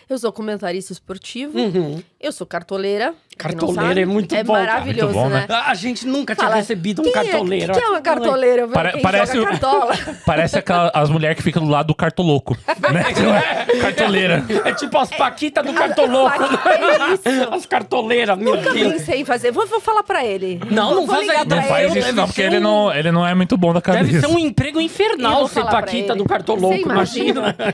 Eu sou comentarista esportivo. Eu sou cartoleira. Cartoleira é muito bom. Maravilhoso, muito bom, né? A gente nunca tinha recebido um cartoleiro. O que é uma cartoleira? Parece joga cartola. Parece as mulheres que ficam do lado do cartoloco. Né? Cartoleira. É tipo as paquitas do cartoloco. É isso. As cartoleiras, meu Nunca Deus. pensei em fazer. Vou falar pra ele. Não Vou faz ligar aí. pra Não faz ele. isso não, porque Deve ser ele não é muito bom da cabeça. Deve ser um emprego Eu infernal vou ser falar pra paquita ele. do cartoloco, Você imagina? imagina.